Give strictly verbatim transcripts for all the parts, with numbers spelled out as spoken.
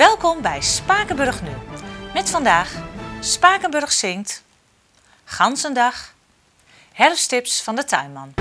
Welkom bij Spakenburg Nu. Met vandaag Spakenburg zingt, Ganzendag, herfsttips van de tuinman.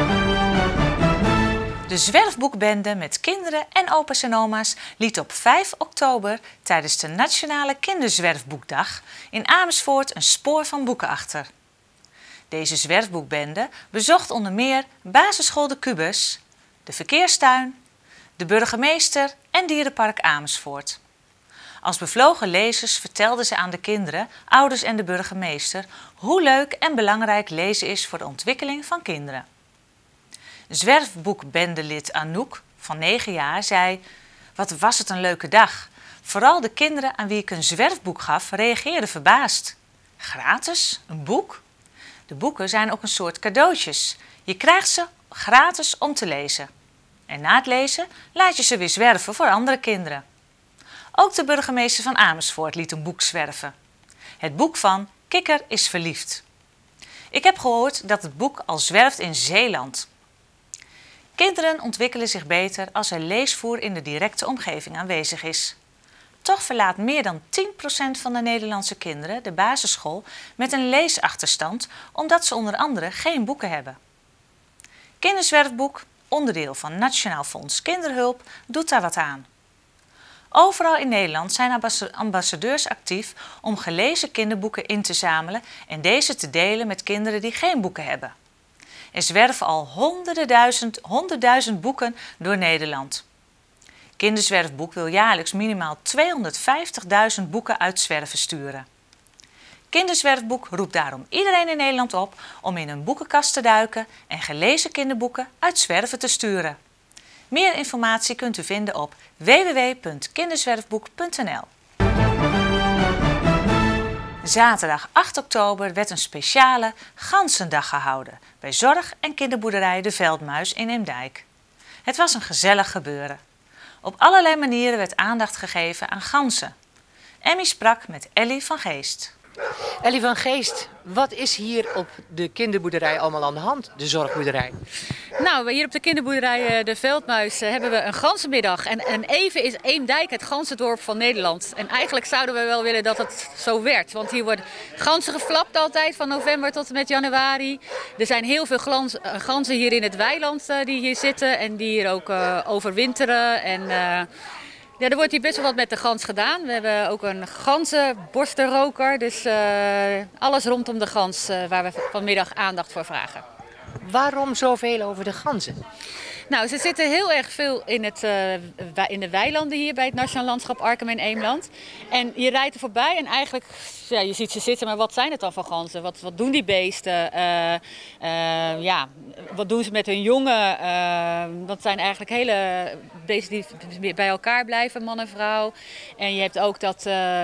De zwerfboekbende met kinderen en opa's en oma's liet op vijf oktober tijdens de Nationale Kinderzwerfboekdag in Amersfoort een spoor van boeken achter. Deze zwerfboekbende bezocht onder meer basisschool De Kubus, de verkeerstuin, de burgemeester en dierenpark Amersfoort. Als bevlogen lezers vertelden ze aan de kinderen, ouders en de burgemeester hoe leuk en belangrijk lezen is voor de ontwikkeling van kinderen. Zwerfboekbendelid Anouk van negen jaar zei: "Wat was het een leuke dag. Vooral de kinderen aan wie ik een zwerfboek gaf reageerden verbaasd. Gratis? Een boek? De boeken zijn ook een soort cadeautjes. Je krijgt ze gratis om te lezen. En na het lezen laat je ze weer zwerven voor andere kinderen." Ook de burgemeester van Amersfoort liet een boek zwerven. Het boek van Kikker is verliefd. Ik heb gehoord dat het boek al zwerft in Zeeland. Kinderen ontwikkelen zich beter als er leesvoer in de directe omgeving aanwezig is. Toch verlaat meer dan tien procent van de Nederlandse kinderen de basisschool met een leesachterstand omdat ze onder andere geen boeken hebben. Kinderzwerfboek, onderdeel van Nationaal Fonds Kinderhulp, doet daar wat aan. Overal in Nederland zijn ambassadeurs actief om gelezen kinderboeken in te zamelen en deze te delen met kinderen die geen boeken hebben. Er zwerven al honderden duizend, honderdduizend boeken door Nederland. Kinderzwerfboek wil jaarlijks minimaal tweehonderdvijftigduizend boeken uit zwerven sturen. Kinderzwerfboek roept daarom iedereen in Nederland op om in een boekenkast te duiken en gelezen kinderboeken uit zwerven te sturen. Meer informatie kunt u vinden op w w w punt kinderzwerfboek punt n l. Zaterdag acht oktober werd een speciale Ganzendag gehouden bij zorg- en kinderboerderij De Veldmuis in Eemdijk. Het was een gezellig gebeuren. Op allerlei manieren werd aandacht gegeven aan ganzen. Emmy sprak met Ellie van Geest. Ellie van Geest, wat is hier op de kinderboerderij allemaal aan de hand, de zorgboerderij? Nou, hier op de kinderboerderij De Veldmuis hebben we een ganzenmiddag. En, en even is Eemdijk het ganzendorp van Nederland. En eigenlijk zouden we wel willen dat het zo werd. Want hier worden ganzen geflapt altijd van november tot en met januari. Er zijn heel veel glans, ganzen hier in het weiland uh, die hier zitten en die hier ook uh, overwinteren. En, uh, Ja, er wordt hier best wel wat met de gans gedaan. We hebben ook een ganzenborstenroker, dus uh, alles rondom de gans uh, waar we vanmiddag aandacht voor vragen. Waarom zoveel over de ganzen? Nou, ze zitten heel erg veel in, het, uh, in de weilanden hier bij het Nationaal Landschap Arnhem en Eemland. En je rijdt er voorbij en eigenlijk, ja, je ziet ze zitten, maar wat zijn het dan voor ganzen? Wat, wat doen die beesten? Uh, uh, ja, wat doen ze met hun jongen? Uh, dat zijn eigenlijk hele beesten die bij elkaar blijven, man en vrouw. En je hebt ook dat... Uh,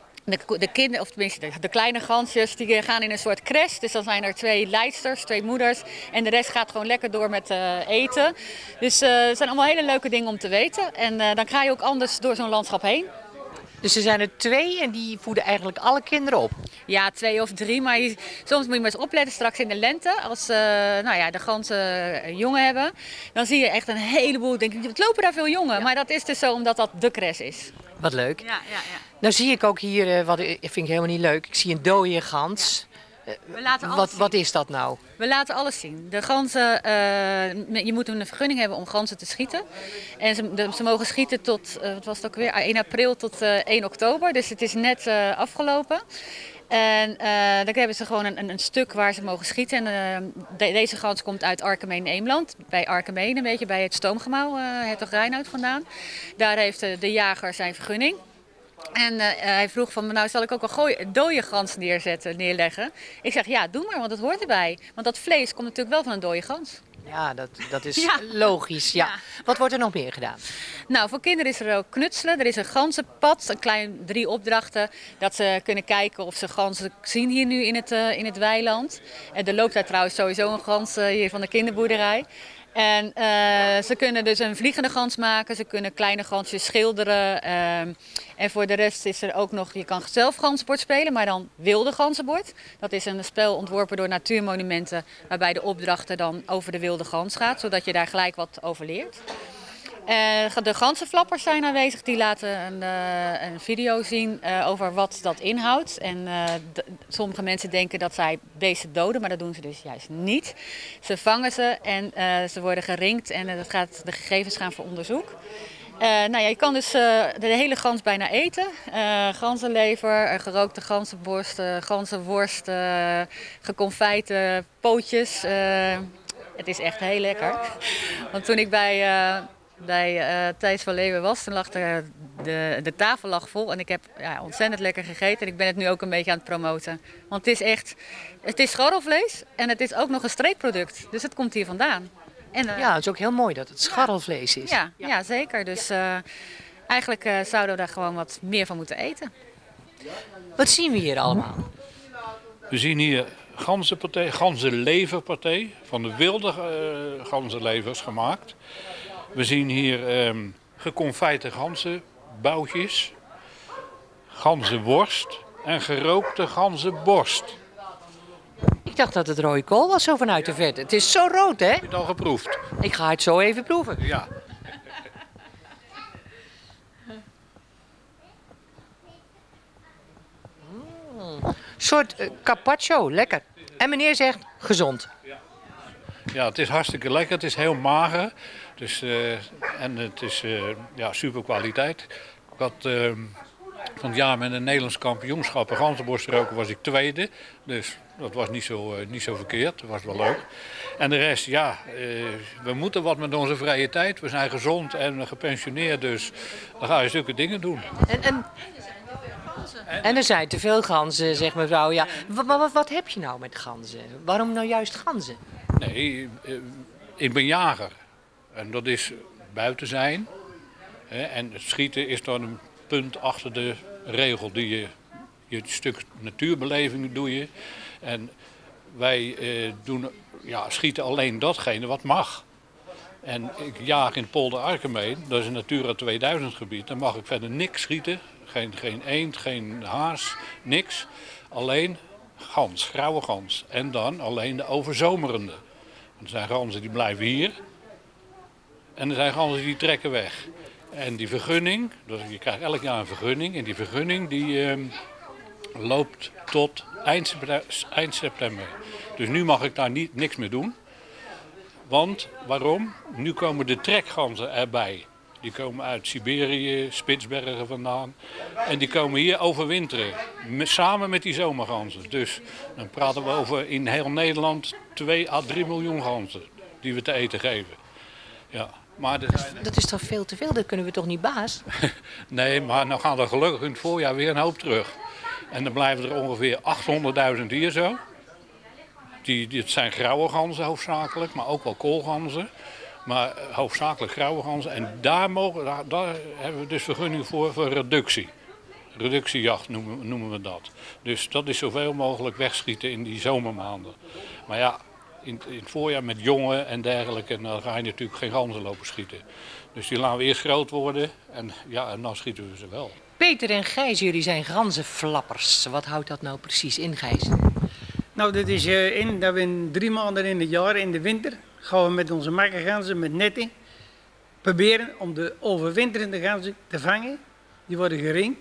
De, de kinderen, of tenminste de, de kleine gansjes, die gaan in een soort crash. Dus dan zijn er twee leidsters, twee moeders. En de rest gaat gewoon lekker door met uh, eten. Dus uh, het zijn allemaal hele leuke dingen om te weten. En uh, dan ga je ook anders door zo'n landschap heen. Dus er zijn er twee en die voeden eigenlijk alle kinderen op? Ja, twee of drie. Maar je, soms moet je maar eens opletten straks in de lente. Als uh, nou ja, de ganzen jongen hebben. Dan zie je echt een heleboel. Denk ik, het lopen daar veel jongen. Ja. Maar dat is dus zo omdat dat de crash is. Wat leuk. Ja, ja, ja. Nou zie ik ook hier, wat vind ik helemaal niet leuk, ik zie een dode gans. Ja. We laten wat, wat is dat nou? We laten alles zien. De ganzen, uh, je moet een vergunning hebben om ganzen te schieten. En ze, de, ze mogen schieten tot, uh, wat was het ook weer, één april tot uh, één oktober. Dus het is net uh, afgelopen. En uh, dan hebben ze gewoon een, een stuk waar ze mogen schieten. En uh, de, deze gans komt uit Arkenmeen Eemland. Bij Arkenmeen, een beetje bij het stoomgemaal, uh, Hertog Reinoud vandaan. Daar heeft uh, de jager zijn vergunning. En uh, hij vroeg van, nou zal ik ook een gooi, dode gans neerzetten, neerleggen? Ik zeg, ja, doe maar, want het hoort erbij. Want dat vlees komt natuurlijk wel van een dode gans. Ja, dat, dat is ja. logisch. Ja. Ja. Wat wordt er nog meer gedaan? Nou, voor kinderen is er ook knutselen. Er is een ganzenpad, een klein drie opdrachten. Dat ze kunnen kijken of ze ganzen zien hier nu in het, uh, in het weiland. En er loopt daar trouwens sowieso een gans uh, hier van de kinderboerderij. En uh, ze kunnen dus een vliegende gans maken, ze kunnen kleine gansjes schilderen. Uh, en voor de rest is er ook nog, je kan zelf ganzenbord spelen, maar dan wilde ganzenbord. Dat is een spel ontworpen door Natuurmonumenten, waarbij de opdrachten dan over de wilde gans gaat, zodat je daar gelijk wat over leert. Uh, de ganzenflappers zijn aanwezig, die laten een, uh, een video zien uh, over wat dat inhoudt. En uh, de, sommige mensen denken dat zij beesten doden, maar dat doen ze dus juist niet. Ze vangen ze en uh, ze worden geringd en uh, dat gaat, de gegevens gaan voor onderzoek. Uh, nou ja, je kan dus uh, de hele gans bijna eten. Uh, ganzenlever, uh, gerookte ganzenborst, uh, ganzenworst, uh, geconfijte pootjes. Uh, het is echt heel lekker. Want toen ik bij... Uh, bij uh, Thijs van Leeuwen was, toen lag er, de, de tafel lag vol en ik heb ja, ontzettend lekker gegeten. En ik ben het nu ook een beetje aan het promoten. Want het is echt, het is scharrelvlees en het is ook nog een streekproduct. Dus het komt hier vandaan. En, uh, ja, het is ook heel mooi dat het scharrelvlees is. Ja, ja. ja zeker. Dus uh, eigenlijk uh, zouden we daar gewoon wat meer van moeten eten. Wat zien we hier allemaal? We zien hier ganzenpaté, ganzenleverpaté, van de wilde uh, ganzenlevers gemaakt. We zien hier um, geconfijte ganzenboutjes, ganzenworst en gerookte ganzenborst. Ik dacht dat het rode kool was zo vanuit de verte. Het is zo rood, hè? Heb je het al geproefd? Ik ga het zo even proeven. Ja. Mm, een soort uh, carpaccio, lekker. En meneer zegt gezond. Ja, het is hartstikke lekker. Het is heel mager. Dus, uh, en het is uh, ja, super kwaliteit. Ik had uh, van het jaar met een Nederlands kampioenschap ganzenborst roken was ik tweede. Dus dat was niet zo, uh, niet zo verkeerd. Dat was wel leuk. En de rest, ja, uh, we moeten wat met onze vrije tijd. We zijn gezond en gepensioneerd, dus dan ga je zulke dingen doen. En, en, en er zijn te veel ganzen, zegt mevrouw. Ja. Wat, wat, wat heb je nou met ganzen? Waarom nou juist ganzen? Nee, uh, ik ben jager. En dat is buiten zijn. Hè, en het schieten is dan een punt achter de regel. Die je, je stuk natuurbeleving doe je. En wij eh, doen, ja, schieten alleen datgene wat mag. En ik jaag in Polder Arkenmeen, dat is een Natura tweeduizend gebied. Dan mag ik verder niks schieten. Geen, geen eend, geen haas, niks. Alleen gans, grauwe gans. En dan alleen de overzomerende. Er zijn ganzen die blijven hier. En er zijn ganzen die trekken weg. En die vergunning, dus je krijgt elk jaar een vergunning. En die vergunning die uh, loopt tot eind, eind september. Dus nu mag ik daar niet, niks meer doen. Want, waarom? Nu komen de trekganzen erbij. Die komen uit Siberië, Spitsbergen vandaan. En die komen hier overwinteren. Met, samen met die zomerganzen. Dus dan praten we over in heel Nederland twee à drie miljoen ganzen. Die we te eten geven. Ja. Maar dat, is, dat is toch veel te veel? Dat kunnen we toch niet baas? Nee, maar nou gaan er gelukkig in het voorjaar weer een hoop terug. En dan blijven er ongeveer achthonderdduizend hier zo. Die, dit zijn grauwe ganzen hoofdzakelijk, maar ook wel koolganzen. Maar hoofdzakelijk grauwe ganzen. En daar, mogen, daar, daar hebben we dus vergunning voor, voor reductie. Reductiejacht noemen, noemen we dat. Dus dat is zoveel mogelijk wegschieten in die zomermaanden. Maar ja, in, in het voorjaar met jongen en dergelijke, en dan ga je natuurlijk geen ganzen lopen schieten. Dus die laten we eerst groot worden en, ja, en dan schieten we ze wel. Peter en Gijs, jullie zijn ganzenflappers. Wat houdt dat nou precies in, Gijs? Nou, dat is uh, in dat we in drie maanden in het jaar, in de winter, gaan we met onze makkerganzen, met netten, proberen om de overwinterende ganzen te vangen. Die worden geringd,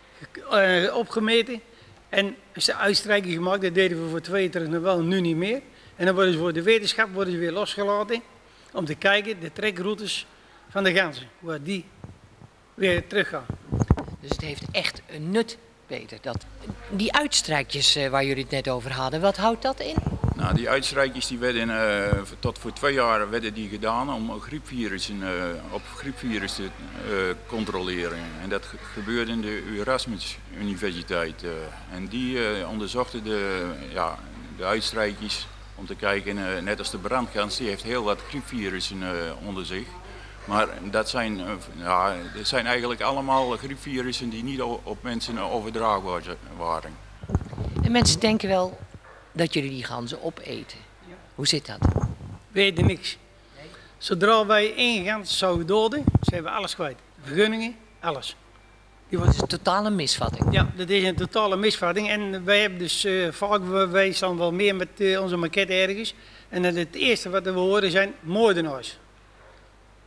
uh, opgemeten en is de uitstrijking gemaakt. Dat deden we voor twee jaar terug nog wel, nu niet meer. En dan worden ze voor de wetenschap worden ze weer losgelaten om te kijken de trekroutes van de ganzen, waar die weer teruggaan. Dus het heeft echt een nut, Peter. Dat, die uitstrijkjes uh, waar jullie het net over hadden, wat houdt dat in? Nou, die uitstrijkjes die werden uh, tot voor twee jaar werden die gedaan om griepvirussen, uh, op griepvirussen te uh, controleren. En dat ge gebeurde in de Erasmus Universiteit. Uh, en die uh, onderzochten de, ja, de uitstrijkjes om te kijken, uh, net als de brandgans, die heeft heel wat griepvirussen uh, onder zich. Maar dat zijn, uh, ja, dat zijn eigenlijk allemaal griepvirussen die niet op mensen overdraagbaar waren. En mensen denken wel dat jullie die ganzen opeten. Hoe zit dat? We eten niks. Zodra wij één gans zouden doden, zijn we alles kwijt. Vergunningen, alles. Die wordt dus een totale misvatting. Ja, dat is een totale misvatting. En wij hebben dus uh, vaak, wij staan wel meer met uh, onze maquette ergens. En het eerste wat we horen zijn moordenaars.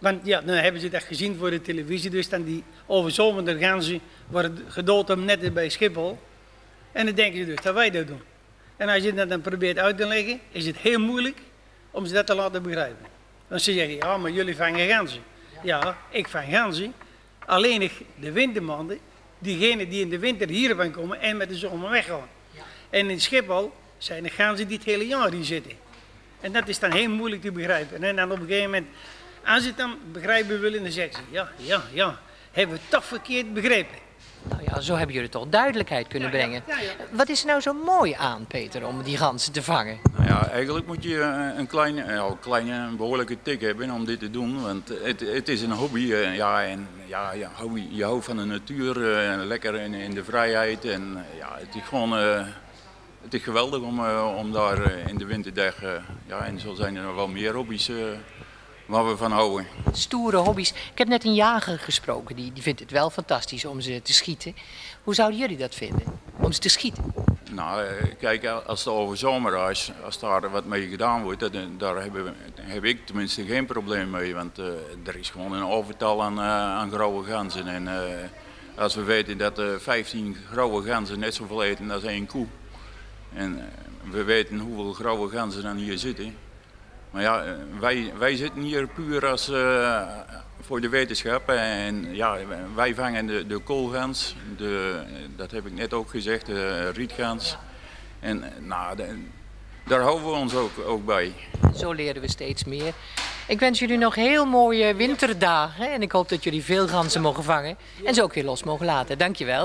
Want ja, dan hebben ze dat gezien voor de televisie. Dus dan die overzomerde ganzen worden gedood om net bij Schiphol. En dan denken ze dus dat wij dat doen. En als je dat dan probeert uit te leggen, is het heel moeilijk om ze dat te laten begrijpen. Want ze zeggen, ja, maar jullie vangen ganzen. Ja, ik vang ganzen. Alleen de wintermaanden, diegenen die in de winter hiervan komen en met de zomer weggaan. En in Schiphol zijn er ganzen die het hele jaar hier zitten. En dat is dan heel moeilijk te begrijpen. En dan op een gegeven moment, als ze het dan begrijpen willen, dan zeggen ze, ja, ja, ja, hebben we toch verkeerd begrepen. Nou ja, zo hebben jullie toch duidelijkheid kunnen Ja, ja, brengen. ja, ja. Wat is er nou zo mooi aan, Peter, om die ganzen te vangen? Nou ja, eigenlijk moet je eh, een kleine, ja, een kleine een behoorlijke tik hebben om dit te doen. Want het, het is een hobby. eh, Ja, en, ja, ja, hobby. Je houdt van de natuur, eh, lekker in, in de vrijheid. En eh, ja, het is gewoon eh, het is geweldig om, eh, om daar eh, in de winterdagen, ja, en zo zijn er nog wel meer hobby's eh, waar we van houden. Stoere hobby's. Ik heb net een jager gesproken, die, die vindt het wel fantastisch om ze te schieten. Hoe zouden jullie dat vinden, om ze te schieten? Nou, eh, kijk, als het over zomer is, als daar wat mee gedaan wordt, dat, daar hebben we, heb ik tenminste geen probleem mee. Want uh, er is gewoon een overtal aan, uh, aan grauwe ganzen. En uh, als we weten dat uh, vijftien grauwe ganzen net zoveel eten als één koe. En uh, we weten hoeveel grauwe ganzen dan hier zitten. Maar ja, wij, wij zitten hier puur als, uh, voor de wetenschap. En ja, wij vangen de, de koolgans, de, dat heb ik net ook gezegd, de rietgans. En nou, de, daar houden we ons ook, ook bij. Zo leren we steeds meer. Ik wens jullie nog heel mooie winterdagen en ik hoop dat jullie veel ganzen mogen vangen en ze ook weer los mogen laten. Dankjewel.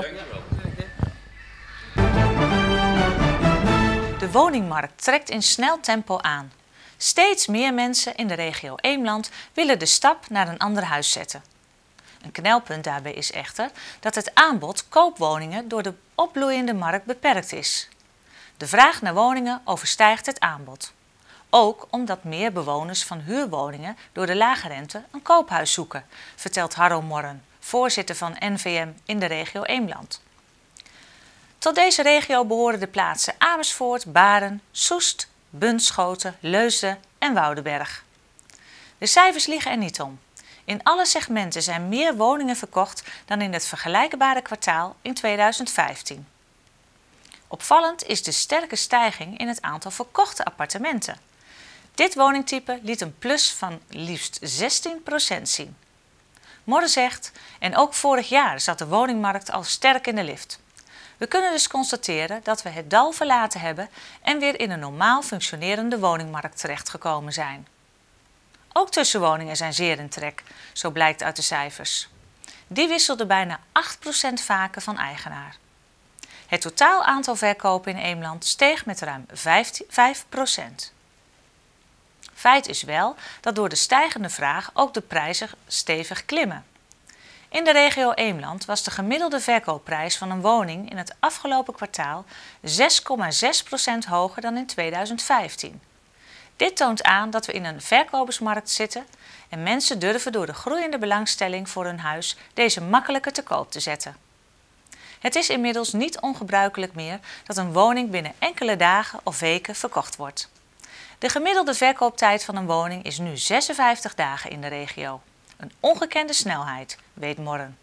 De woningmarkt trekt in snel tempo aan. Steeds meer mensen in de regio Eemland willen de stap naar een ander huis zetten. Een knelpunt daarbij is echter dat het aanbod koopwoningen door de opbloeiende markt beperkt is. De vraag naar woningen overstijgt het aanbod. Ook omdat meer bewoners van huurwoningen door de lage rente een koophuis zoeken, vertelt Harro Morren, voorzitter van N V M in de regio Eemland. Tot deze regio behoren de plaatsen Amersfoort, Baren, Soest, Bunschoten, Leusden en Woudenberg. De cijfers liegen er niet om. In alle segmenten zijn meer woningen verkocht dan in het vergelijkbare kwartaal in tweeduizend vijftien. Opvallend is de sterke stijging in het aantal verkochte appartementen. Dit woningtype liet een plus van liefst zestien procent zien. Morren zegt, en ook vorig jaar zat de woningmarkt al sterk in de lift. We kunnen dus constateren dat we het dal verlaten hebben en weer in een normaal functionerende woningmarkt terechtgekomen zijn. Ook tussenwoningen zijn zeer in trek, zo blijkt uit de cijfers. Die wisselden bijna acht procent vaker van eigenaar. Het totaal aantal verkopen in Eemland steeg met ruim vijf procent. Feit is wel dat door de stijgende vraag ook de prijzen stevig klimmen. In de regio Eemland was de gemiddelde verkoopprijs van een woning in het afgelopen kwartaal zes komma zes procent hoger dan in tweeduizend vijftien. Dit toont aan dat we in een verkopersmarkt zitten en mensen durven door de groeiende belangstelling voor hun huis deze makkelijker te koop te zetten. Het is inmiddels niet ongebruikelijk meer dat een woning binnen enkele dagen of weken verkocht wordt. De gemiddelde verkooptijd van een woning is nu zesenvijftig dagen in de regio. Een ongekende snelheid, weet Morren.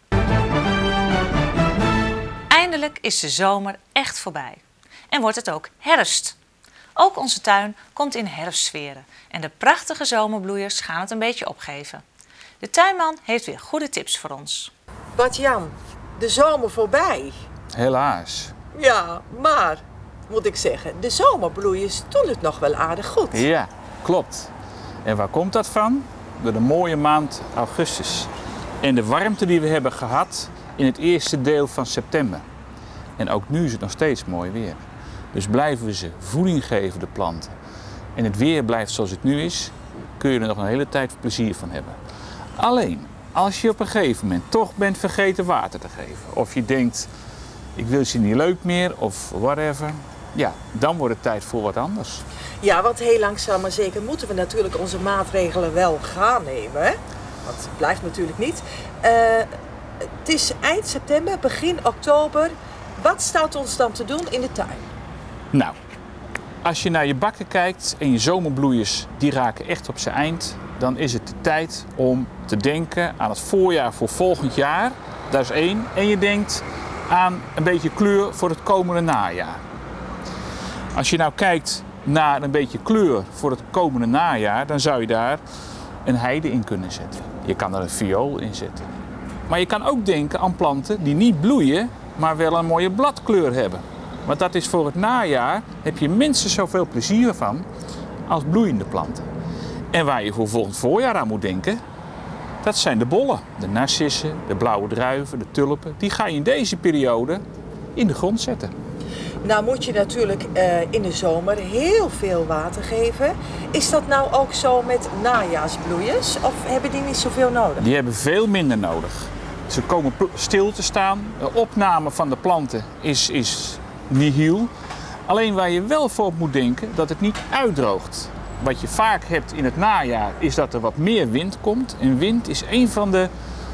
Eindelijk is de zomer echt voorbij. En wordt het ook herfst. Ook onze tuin komt in herfstsferen en de prachtige zomerbloeiers gaan het een beetje opgeven. De tuinman heeft weer goede tips voor ons. Bart-Jan, de zomer voorbij. Helaas. Ja, maar, moet ik zeggen, de zomerbloeiers doen het nog wel aardig goed. Ja, klopt. En waar komt dat van? Door de mooie maand augustus. En de warmte die we hebben gehad in het eerste deel van september. En ook nu is het nog steeds mooi weer. Dus blijven we ze voeding geven, de planten. En het weer blijft zoals het nu is, kun je er nog een hele tijd plezier van hebben. Alleen, als je op een gegeven moment toch bent vergeten water te geven. Of je denkt, ik wil ze niet leuk meer of whatever. Ja, dan wordt het tijd voor wat anders. Ja, want heel langzaam maar zeker moeten we natuurlijk onze maatregelen wel gaan nemen. Hè? Want het blijft natuurlijk niet. Uh, het is eind september, begin oktober. Wat staat ons dan te doen in de tuin? Nou, als je naar je bakken kijkt en je zomerbloeiers, die raken echt op zijn eind. dan is het de tijd om te denken aan het voorjaar voor volgend jaar. Dat is één. En je denkt aan een beetje kleur voor het komende najaar. Als je nou kijkt naar een beetje kleur voor het komende najaar, dan zou je daar een heide in kunnen zetten. Je kan er een viool in zetten. Maar je kan ook denken aan planten die niet bloeien, maar wel een mooie bladkleur hebben. Want dat is voor het najaar, heb je minstens zoveel plezier van als bloeiende planten. En waar je voor volgend voorjaar aan moet denken, dat zijn de bollen. De narcissen, de blauwe druiven, de tulpen. Die ga je in deze periode in de grond zetten. Nou moet je natuurlijk uh, in de zomer heel veel water geven. Is dat nou ook zo met najaarsbloeiers of hebben die niet zoveel nodig? Die hebben veel minder nodig. Ze komen stil te staan. De opname van de planten is, is nihil. Alleen waar je wel voor op moet denken, dat het niet uitdroogt. Wat je vaak hebt in het najaar is dat er wat meer wind komt. En wind is een van de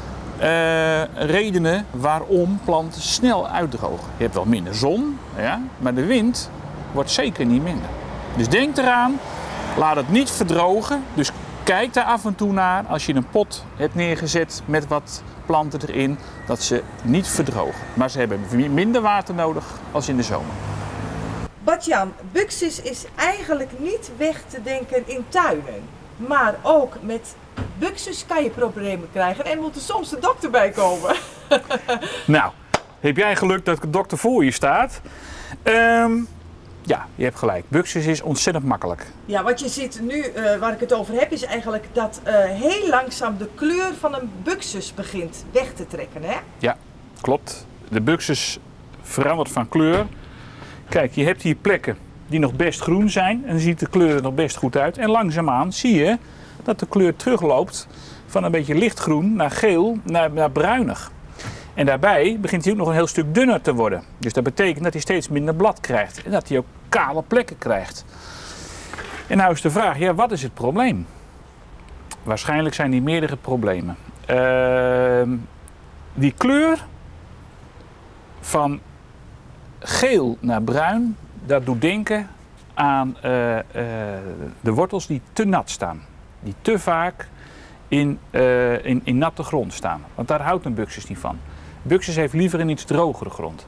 uh, redenen waarom planten snel uitdrogen. Je hebt wel minder zon, ja, maar de wind wordt zeker niet minder. Dus denk eraan, laat het niet verdrogen. Dus kijk daar af en toe naar als je een pot hebt neergezet met wat planten erin, dat ze niet verdrogen. Maar ze hebben minder water nodig als in de zomer. Bart-Jan, buxus is eigenlijk niet weg te denken in tuinen. Maar ook met buxus kan je problemen krijgen en moet er soms de dokter bij komen. Nou, heb jij geluk dat de dokter voor je staat? Um, ja, je hebt gelijk. Buxus is ontzettend makkelijk. Ja, wat je ziet nu, uh, waar ik het over heb, is eigenlijk dat uh, heel langzaam de kleur van een buxus begint weg te trekken, hè? Ja, klopt. De buxus verandert van kleur. Kijk, je hebt hier plekken die nog best groen zijn en dan ziet de kleur er nog best goed uit. En langzaamaan zie je dat de kleur terugloopt van een beetje lichtgroen naar geel naar, naar bruinig. En daarbij begint hij ook nog een heel stuk dunner te worden. Dus dat betekent dat hij steeds minder blad krijgt en dat hij ook kale plekken krijgt. En nou is de vraag, ja, wat is het probleem? Waarschijnlijk zijn die meerdere problemen. Uh, die kleur van geel naar bruin, dat doet denken aan uh, uh, de wortels die te nat staan. Die te vaak in, uh, in, in natte grond staan. Want daar houdt een buxus niet van. Buxus heeft liever een iets drogere grond.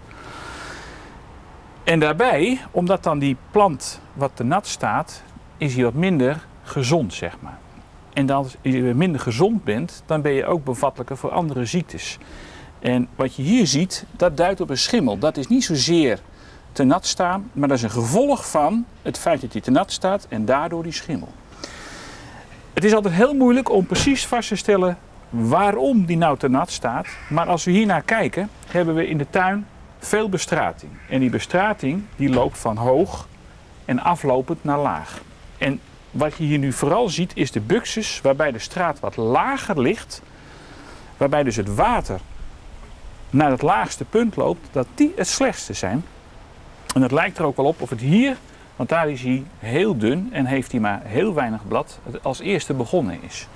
En daarbij, omdat dan die plant wat te nat staat, is hij wat minder gezond, zeg maar. En als je minder gezond bent, dan ben je ook bevattelijker voor andere ziektes. En wat je hier ziet, dat duidt op een schimmel. Dat is niet zozeer te nat staan, maar dat is een gevolg van het feit dat hij te nat staat en daardoor die schimmel. Het is altijd heel moeilijk om precies vast te stellen waarom die nou te nat staat. Maar als we hier naar kijken, hebben we in de tuin veel bestrating. En die bestrating die loopt van hoog en aflopend naar laag. En wat je hier nu vooral ziet is de buxus waarbij de straat wat lager ligt. Waarbij dus het water naar het laagste punt loopt, dat die het slechtste zijn. En het lijkt er ook wel op of het hier, want daar is hij heel dun en heeft hij maar heel weinig blad, het als eerste begonnen is.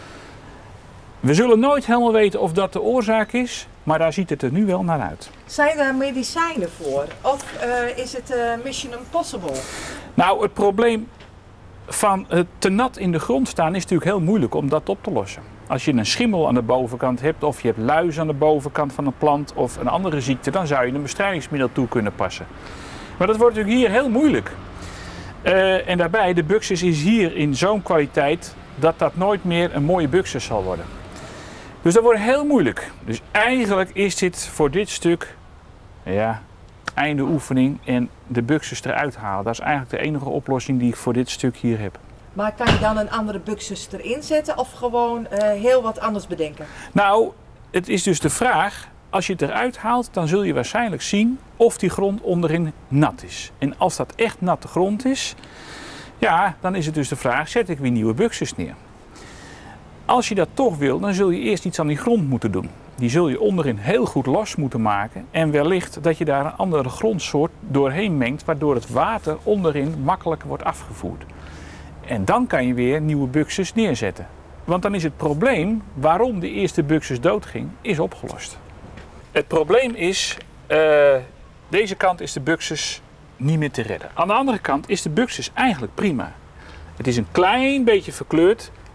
We zullen nooit helemaal weten of dat de oorzaak is, maar daar ziet het er nu wel naar uit. Zijn er medicijnen voor? Of uh, is het uh, mission impossible? Nou, het probleem van het te nat in de grond staan is natuurlijk heel moeilijk om dat op te lossen. Als je een schimmel aan de bovenkant hebt of je hebt luis aan de bovenkant van een plant of een andere ziekte, dan zou je een bestrijdingsmiddel toe kunnen passen. Maar dat wordt natuurlijk hier heel moeilijk. Uh, en daarbij, de buxus is hier in zo'n kwaliteit dat dat nooit meer een mooie buxus zal worden. Dus dat wordt heel moeilijk. Dus eigenlijk is dit voor dit stuk, ja, einde oefening en de buxus eruit halen. Dat is eigenlijk de enige oplossing die ik voor dit stuk hier heb. Maar kan je dan een andere buxus erin zetten of gewoon uh, heel wat anders bedenken? Nou, het is dus de vraag, als je het eruit haalt, dan zul je waarschijnlijk zien of die grond onderin nat is. En als dat echt natte grond is, ja, dan is het dus de vraag, zet ik weer nieuwe buxus neer? Als je dat toch wil, dan zul je eerst iets aan die grond moeten doen. Die zul je onderin heel goed los moeten maken en wellicht dat je daar een andere grondsoort doorheen mengt, waardoor het water onderin makkelijker wordt afgevoerd. En dan kan je weer nieuwe buxus neerzetten. Want dan is het probleem waarom de eerste buxus doodging, is opgelost. Het probleem is, uh, deze kant is de buxus niet meer te redden. Aan de andere kant is de buxus eigenlijk prima. Het is een klein beetje verkleurd,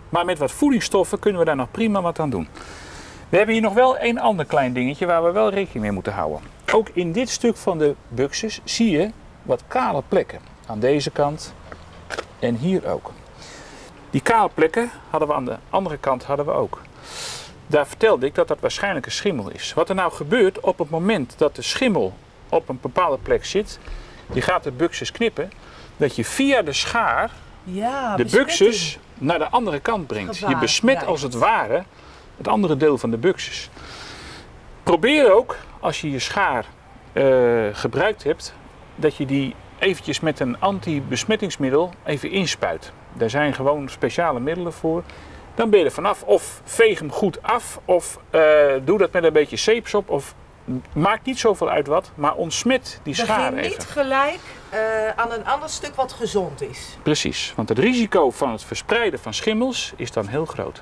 Maar met wat voedingsstoffen kunnen we daar nog prima wat aan doen. We hebben hier nog wel een ander klein dingetje waar we wel rekening mee moeten houden. Ook in dit stuk van de buxus zie je wat kale plekken. Aan deze kant en hier ook. Die kale plekken hadden we aan de andere kant hadden we ook. Daar vertelde ik dat dat waarschijnlijk een schimmel is. Wat er nou gebeurt op het moment dat de schimmel op een bepaalde plek zit, die gaat de buxus knippen, dat je via de schaar Ja, de besmetting. buxus naar de andere kant brengt. Gevaar, Je besmet ja. als het ware het andere deel van de buxus. Probeer ook, als je je schaar uh, gebruikt hebt, dat je die eventjes met een anti-besmettingsmiddel even inspuit. Daar zijn gewoon speciale middelen voor. Dan ben je er vanaf. Of veeg hem goed af, of uh, doe dat met een beetje zeepsop, of maakt niet zoveel uit wat, maar ontsmet die schaar Begin even. niet gelijk uh, aan een ander stuk wat gezond is. Precies, want het risico van het verspreiden van schimmels is dan heel groot.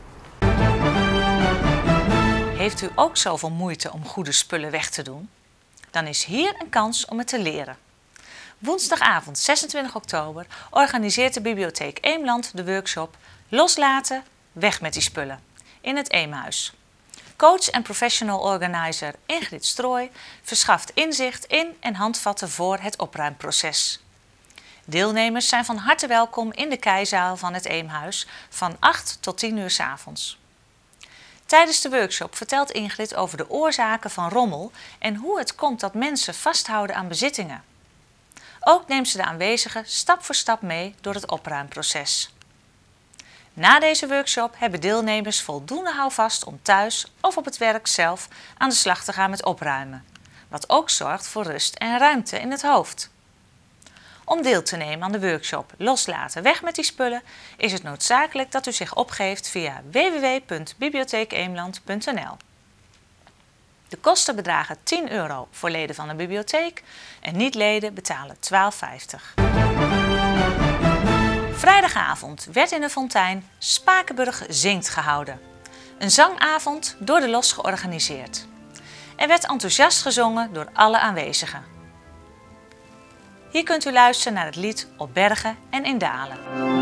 Heeft u ook zoveel moeite om goede spullen weg te doen? Dan is hier een kans om het te leren. Woensdagavond zesentwintig oktober organiseert de Bibliotheek Eemland de workshop Loslaten, weg met die spullen in het Eemhuis. Coach en professional organizer Ingrid Strooij verschaft inzicht in en handvatten voor het opruimproces. Deelnemers zijn van harte welkom in de keizaal van het Eemhuis van acht tot tien uur 's avonds. Tijdens de workshop vertelt Ingrid over de oorzaken van rommel en hoe het komt dat mensen vasthouden aan bezittingen. Ook neemt ze de aanwezigen stap voor stap mee door het opruimproces. Na deze workshop hebben deelnemers voldoende houvast om thuis of op het werk zelf aan de slag te gaan met opruimen, wat ook zorgt voor rust en ruimte in het hoofd. Om deel te nemen aan de workshop Loslaten, weg met die spullen is het noodzakelijk dat u zich opgeeft via w w w punt bibliotheekeemland punt n l. De kosten bedragen tien euro voor leden van de bibliotheek en niet-leden betalen twaalf vijftig. Vrijdagavond werd in de fontein Spakenburg Zingt gehouden. Een zangavond door de Los georganiseerd. Er werd enthousiast gezongen door alle aanwezigen. Hier kunt u luisteren naar het lied Op Bergen en in Dalen.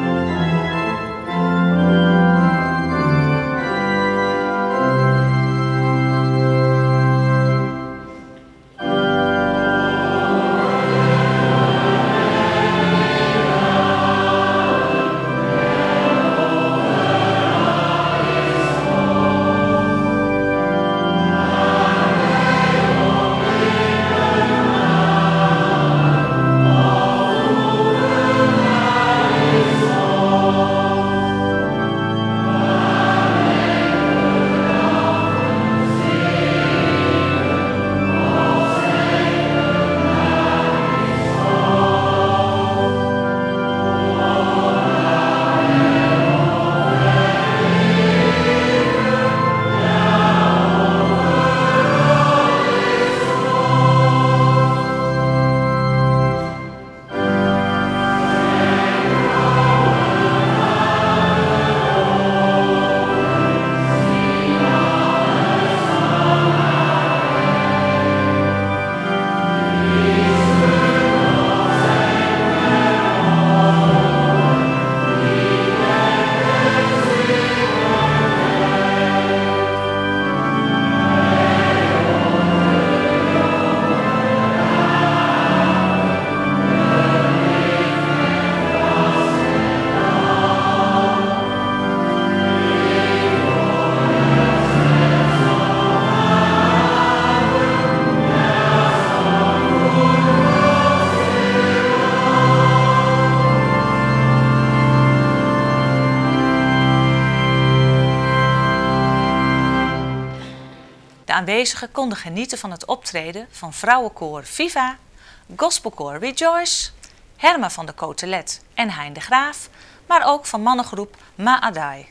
De aanwezigen konden genieten van het optreden van vrouwenkoor Viva, gospelkoor Rejoice, Herma van de Cotelet en Hein de Graaf, maar ook van mannengroep Maadai.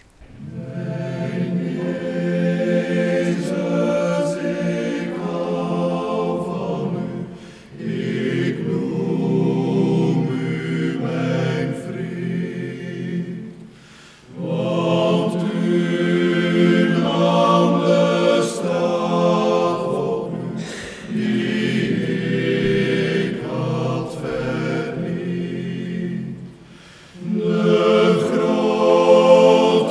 De grote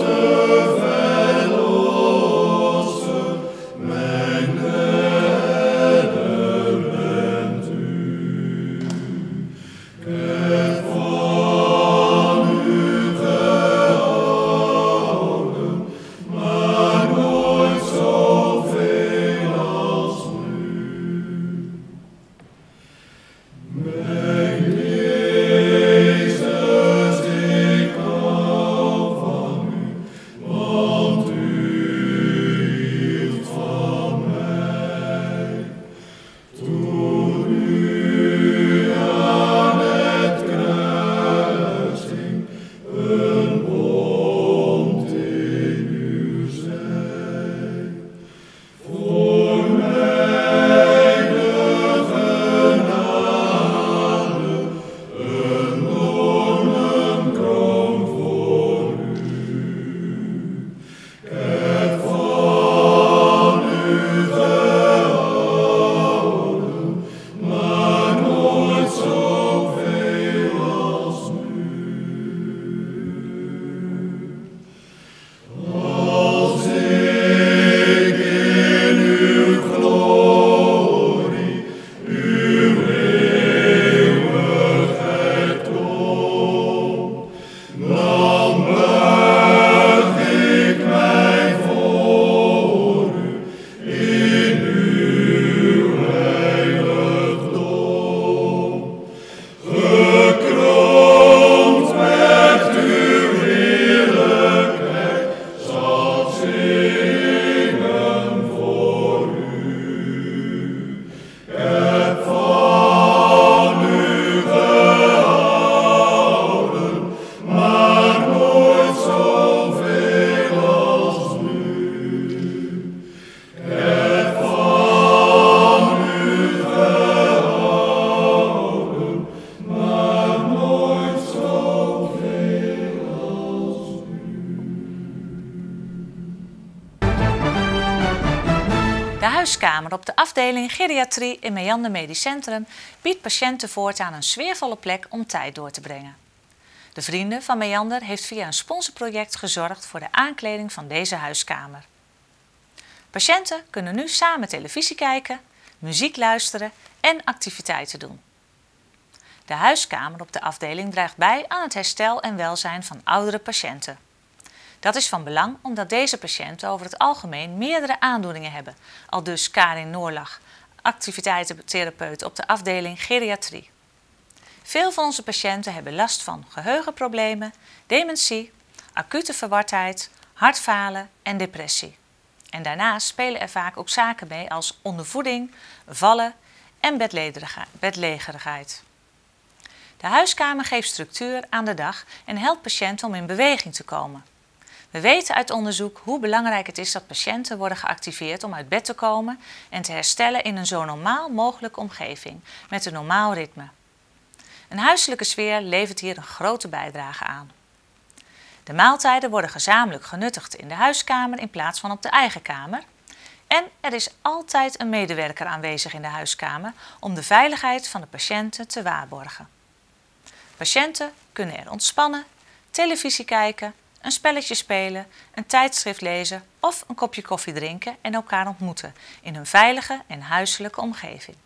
huiskamer op de afdeling Geriatrie in Meander Medisch Centrum biedt patiënten voortaan een sfeervolle plek om tijd door te brengen. De Vrienden van Meander heeft via een sponsorproject gezorgd voor de aankleding van deze huiskamer. Patiënten kunnen nu samen televisie kijken, muziek luisteren en activiteiten doen. De huiskamer op de afdeling draagt bij aan het herstel en welzijn van oudere patiënten. Dat is van belang omdat deze patiënten over het algemeen meerdere aandoeningen hebben, aldus Karin Noorlach, activiteitentherapeut op de afdeling Geriatrie. Veel van onze patiënten hebben last van geheugenproblemen, dementie, acute verwardheid, hartfalen en depressie. En daarnaast spelen er vaak ook zaken mee als ondervoeding, vallen en bedlegerigheid. De huiskamer geeft structuur aan de dag en helpt patiënten om in beweging te komen. We weten uit onderzoek hoe belangrijk het is dat patiënten worden geactiveerd om uit bed te komen en te herstellen in een zo normaal mogelijke omgeving, met een normaal ritme. Een huiselijke sfeer levert hier een grote bijdrage aan. De maaltijden worden gezamenlijk genuttigd in de huiskamer in plaats van op de eigen kamer. En er is altijd een medewerker aanwezig in de huiskamer om de veiligheid van de patiënten te waarborgen. Patiënten kunnen er ontspannen, televisie kijken, een spelletje spelen, een tijdschrift lezen of een kopje koffie drinken en elkaar ontmoeten in een veilige en huiselijke omgeving.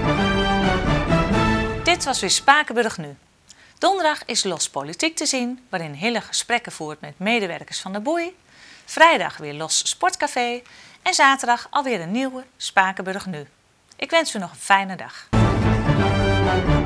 Dit was weer Spakenburg Nu. Donderdag is Los Politiek te zien, waarin Hille gesprekken voert met medewerkers van de boei. Vrijdag weer Los Sportcafé en zaterdag alweer een nieuwe Spakenburg Nu. Ik wens u nog een fijne dag.